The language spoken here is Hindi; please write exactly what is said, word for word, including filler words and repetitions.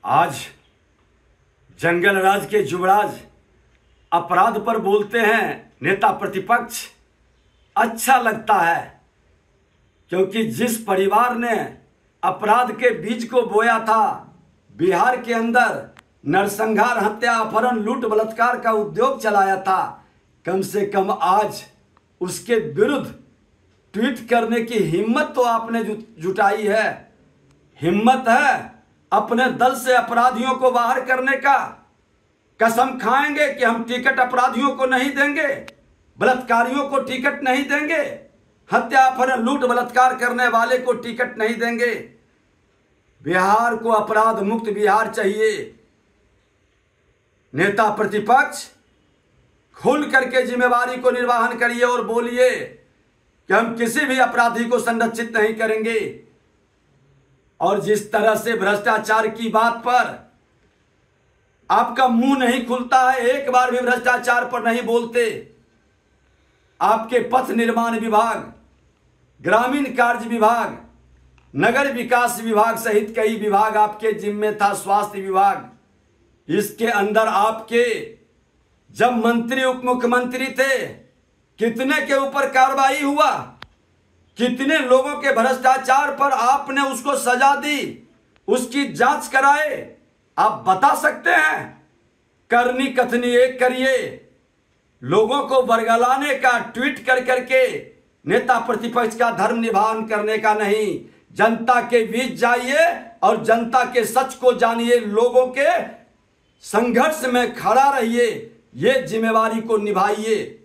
आज जंगल राज के युवराज अपराध पर बोलते हैं नेता प्रतिपक्ष। अच्छा लगता है, क्योंकि जिस परिवार ने अपराध के बीज को बोया था, बिहार के अंदर नरसंहार, हत्या, अपहरण, लूट, बलात्कार का उद्योग चलाया था, कम से कम आज उसके विरुद्ध ट्वीट करने की हिम्मत तो आपने जुटाई है। हिम्मत है अपने दल से अपराधियों को बाहर करने का। कसम खाएंगे कि हम टिकट अपराधियों को नहीं देंगे, बलात्कारियों को टिकट नहीं देंगे, हत्या, अपहरण, लूट, बलात्कार करने वाले को टिकट नहीं देंगे। बिहार को अपराध मुक्त बिहार चाहिए। नेता प्रतिपक्ष खुल करके जिम्मेवारी को निर्वहन करिए और बोलिए कि हम किसी भी अपराधी को संरक्षित नहीं करेंगे। और जिस तरह से भ्रष्टाचार की बात पर आपका मुंह नहीं खुलता है, एक बार भी भ्रष्टाचार पर नहीं बोलते। आपके पथ निर्माण विभाग, ग्रामीण कार्य विभाग, नगर विकास विभाग सहित कई विभाग आपके जिम्मे था, स्वास्थ्य विभाग। इसके अंदर आपके जब मंत्री उप मुख्यमंत्री थे, कितने के ऊपर कार्रवाई हुआ, कितने लोगों के भ्रष्टाचार पर आपने उसको सजा दी, उसकी जांच कराए, आप बता सकते हैं? करनी कथनी एक करिए, लोगों को बरगलाने का, ट्वीट कर करके नेता प्रतिपक्ष का धर्म निभान करने का नहीं। जनता के बीच जाइए और जनता के सच को जानिए, लोगों के संघर्ष में खड़ा रहिए, ये जिम्मेवारी को निभाइए।